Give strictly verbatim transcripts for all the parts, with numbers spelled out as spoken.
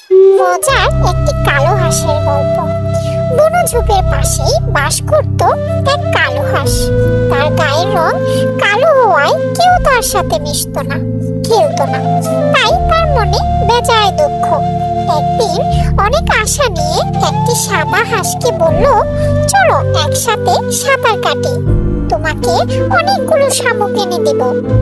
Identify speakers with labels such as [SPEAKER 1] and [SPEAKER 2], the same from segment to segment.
[SPEAKER 1] মজার একটি কালো হাঁসের গল্প। বনঝোপের পাশেই বাস করত এক কালো হাঁস। তার গায়ের রং কালো হওয়ায় কেউ তার সাথে মিশত না, খেলতো না, তাই তার মনে বেজায় দুঃখ। একদিন অনেক আশা নিয়ে একটি সাদা হাঁসকে বলল, চলো একসাথে সাঁতার কাটি, তোমাকে অনেকগুলো শামুক এনে দেব।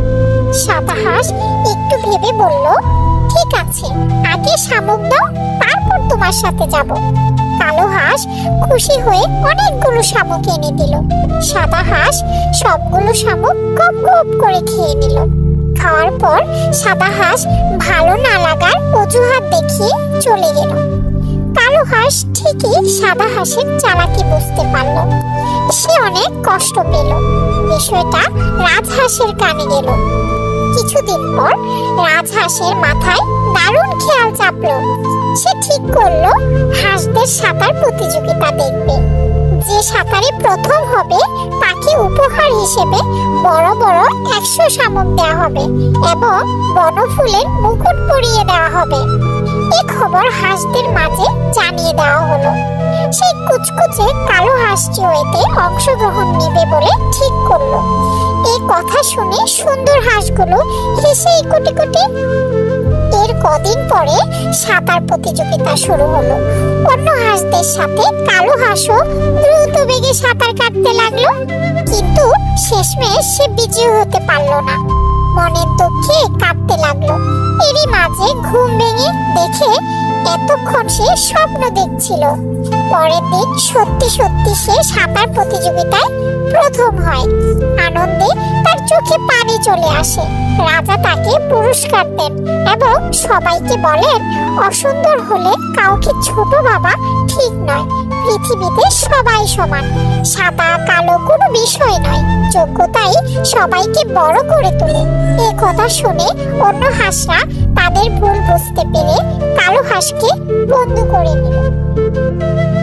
[SPEAKER 1] সাদা হাঁস একটু ভেবে বলল, ঠিক আছে, আগে শামুক দাও, তারপর তোমার সাথে যাব। কালো হাঁস খুশি হয়ে অনেকগুলো শামুক এনে দিল। সাদা হাঁস সবগুলো শামুক গপ গপ করে খেয়ে নিল। খাওয়ার পর সাদা হাঁস ভালো না লাগার অজুহাত দেখিয়ে চলে গেল। কালো হাঁস ঠিকই সাদা হাঁসের চালাকি বুঝতে পারল। সে অনেক কষ্ট পেল। বিষয়টা রাজহাঁসের কানে গেল। কিছুদিন পর রাজহাঁসের মাথায় দারুণ খেয়াল চাপলো। সে ঠিক করলো হাঁসদের সাঁতার প্রতিযোগিতা দেখবে। যে সাঁতারে প্রথম হবে তাকে উপহার হিসেবে বড় বড় একশো শামুক দেওয়া হবে এবং বনফুলের মুকুট পরিয়ে দেওয়া হবে। এই খবর হাঁসদের মাঝে জানিয়ে দেওয়া হলো। সেই কুচকুচে কালো হাঁসটিও এতে অংশগ্রহণ নেবে বলে ঠিক করলো। এই কথা শুনে সুন্দর হাঁসগুলো হেসে কোটি কোটি। এর কদিন পরে সাঁতার প্রতিযোগিতা শুরু হলো। অন্য হাঁসদের সাথে কালো হাঁসও দ্রুত বেগে সাঁতার কাটতে লাগলো, কিন্তু শেষমেশ সে বিজয়ী হতে পারলো না। মনের দুঃখে কাঁদতে লাগলো। এরই মাঝে ঘুম ভেঙে দেখে এতক্ষণ সে স্বপ্ন দেখছিল। পরের দিন সত্যি সত্যি সে সাঁতার প্রতিযোগিতায় প্রথম হয়। আনন্দে তার চোখে পানি চলে আসে। রাজা তাকে পুরস্কার দেন এবং সবাইকে বলেন, অসুন্দর হলে কাউকে ছোট ভাবা ঠিক নয়। পৃথিবীতে সবাই সমান, সাদা কালো কোনো বিষয় নয়, যোগ্যতাই সবাইকে বড় করে তোলে। এই কথা শুনে অন্য হাঁসরা তাদের ভুল বুঝতে পেরে কালো হাঁসকে বন্ধু করে নিল।